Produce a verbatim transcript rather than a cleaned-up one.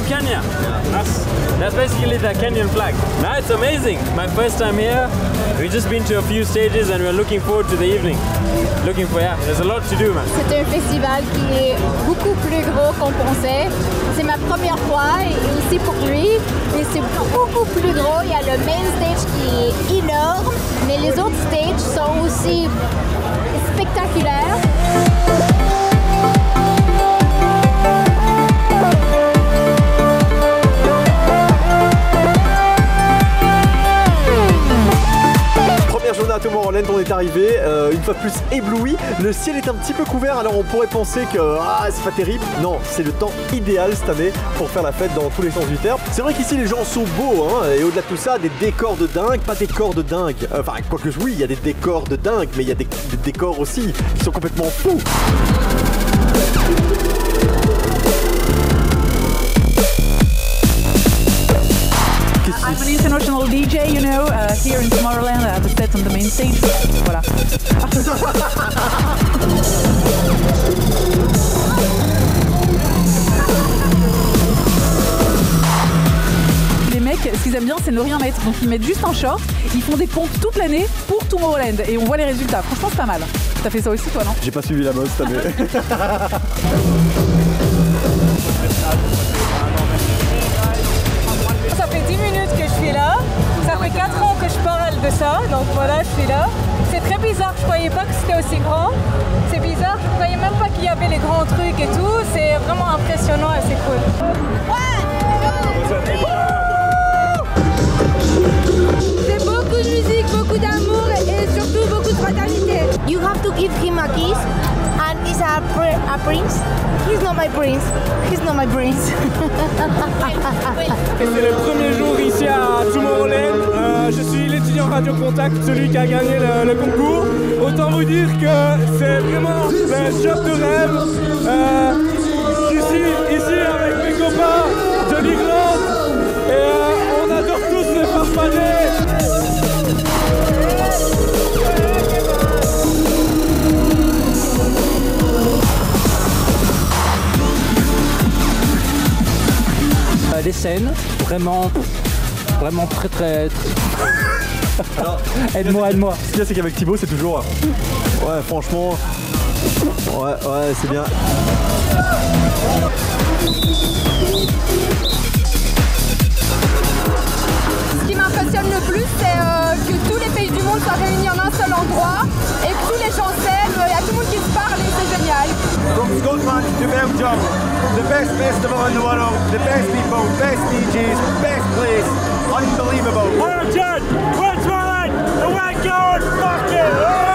Kenya. That's, that's basically the Kenyan flag. Now it's amazing. My first time here. We've just been to a few stages and we're looking forward to the evening. Looking for, yeah, there's a lot to do, man. C'est un festival qui est beaucoup plus gros qu'on pensait. C'est ma première fois et aussi pour lui. Et c'est beaucoup plus gros. Il y a le main stage qui est énorme, mais les autres stages sont aussi spectaculaires. À Tomorrowland, on est arrivé euh, une fois de plus ébloui. Le ciel est un petit peu couvert, alors on pourrait penser que ah, c'est pas terrible. Non, c'est le temps idéal cette année pour faire la fête dans tous les sens du terme. C'est vrai qu'ici les gens sont beaux, hein, et au-delà de tout ça, des décors de dingue, pas des décors de dingue. Enfin, quoique oui, il y a des décors de dingue, mais il y a des, des décors aussi qui sont complètement fous. I'm an international D J, you know, uh, here in Tomorrowland. I have a set on the main stage. Voilà. Les mecs, ce qu'ils aiment bien, c'est ne rien mettre. Donc ils mettent juste un short, ils font des pompes toute l'année pour Tomorrowland et on voit les résultats. Franchement, c'est pas mal. T'as fait ça aussi, toi, non? J'ai pas suivi la mode cette année. Ça fait dix minutes que je suis là, ça fait quatre ans que je parle de ça, donc voilà, je suis là. C'est très bizarre, je croyais pas que c'était aussi grand. C'est bizarre, je croyais même pas qu'il y avait les grands trucs et tout. C'est vraiment impressionnant et c'est cool. C'est beaucoup de musique, beaucoup d'amour et surtout beaucoup de fraternité. You have to give him a kiss and he's a, a prince. He's not my prince. He's not my prince. C'est le premier jour ici à Tomorrowland. Euh, je suis l'étudiant Radio Contact, celui qui a gagné le, le concours. Autant vous dire que c'est vraiment le job de rêve. Euh, je suis ici avec mes copains de l'Irlande et euh, on adore tous les fanfarer. Les scènes, vraiment, vraiment très très... Aide-moi, aide-moi. Ce qu'il y a, c'est qu'avec Thibaut, c'est toujours... Ouais, franchement... Ouais, ouais, c'est bien. Ce qui m'impressionne le plus, c'est euh, que tous les pays du monde soient réunis en un seul endroit et que tous les gens s'aiment, il y a tout le monde qui se parle et c'est génial. From Scotland to Belgium, the best festival in the world, the best people, best D Js, best place, unbelievable. We're Jen, we're Tomorrowland, and we're going fucking